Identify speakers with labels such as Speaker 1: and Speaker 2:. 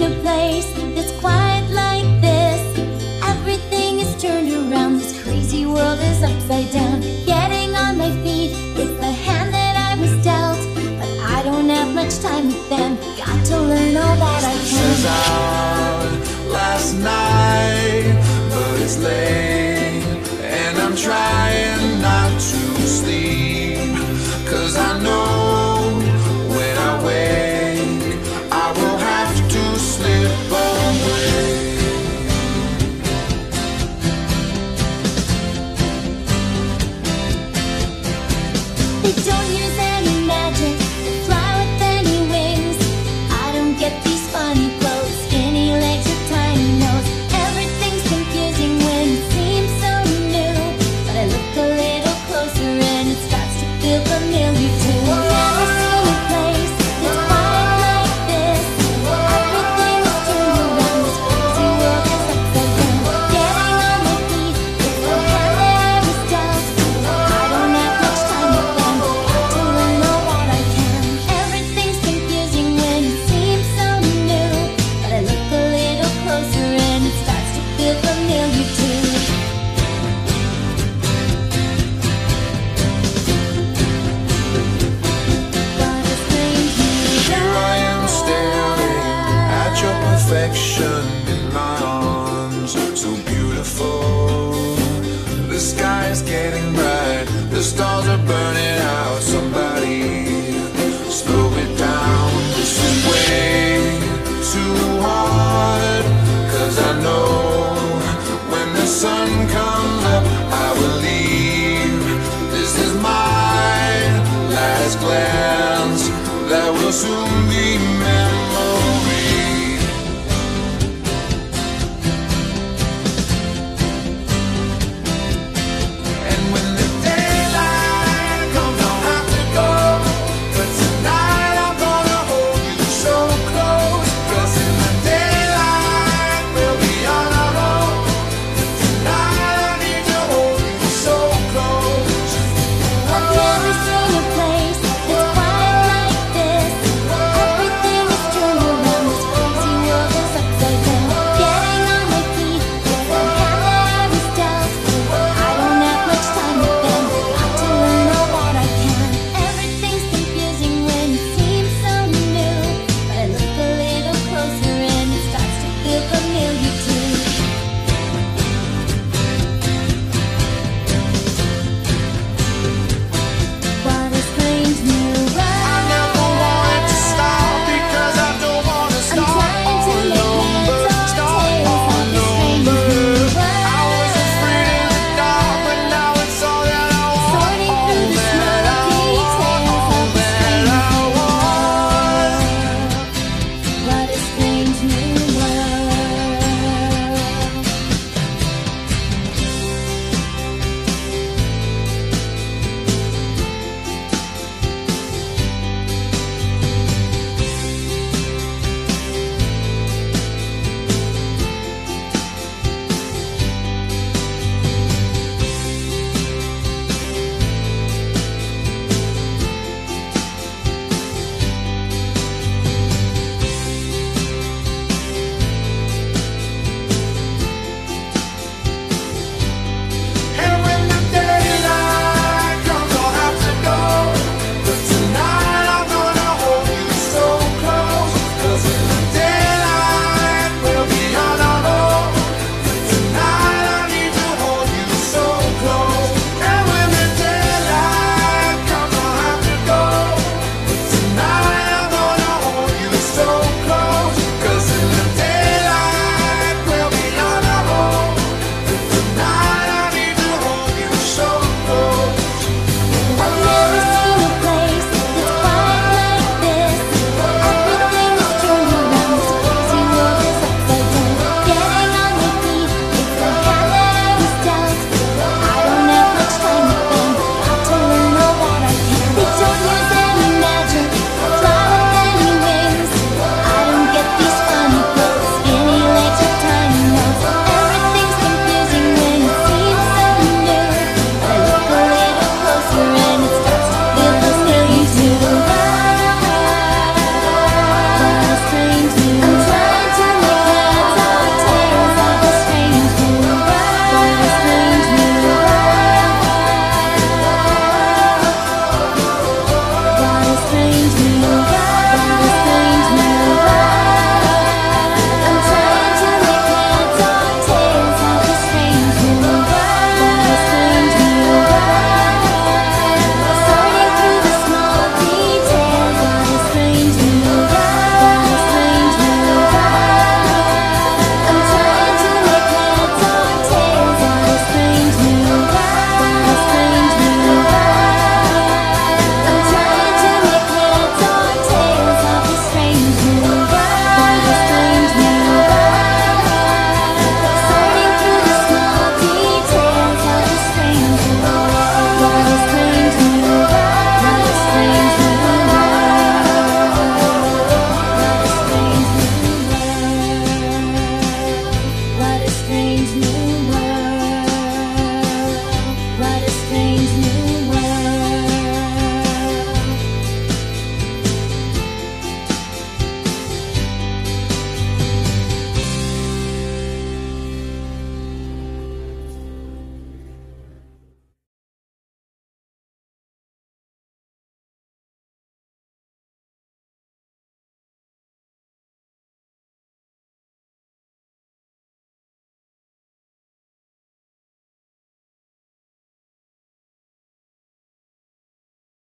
Speaker 1: seen a place that's quite like this. Everything is turned around, this crazy world is upside down. Getting on my feet, it's the hand that I was dealt, but I don't have much time with them. Got to learn all that I can.
Speaker 2: Was out last night, but it's late, and I'm trying not to sleep, 'cause I know when I wake, I will have to slip away.
Speaker 1: They don't use any magic, they fly with any wings. I don't get these funny clothes, skinny legs or tiny nose. Everything's confusing when it seems so new, but I look a little closer and it starts to feel familiar too. Never seen a place that's quite like this. Everything is turned around, this crazy world is upside down. Getting on my feet, it's the hand that I was dealt. I don't have much time with them, got to learn all that I can. Everything's confusing when it seems so new, but I look a little closer and it starts to feel familiar too. But a strange new
Speaker 2: Here I am staring at your perfection in my arms, so beautiful. The sky is getting bright, the stars are burning out. Somebody slow it down, this is way too hard. 'Cause I know when the sun comes up, I will leave. This is my last glance that will soon be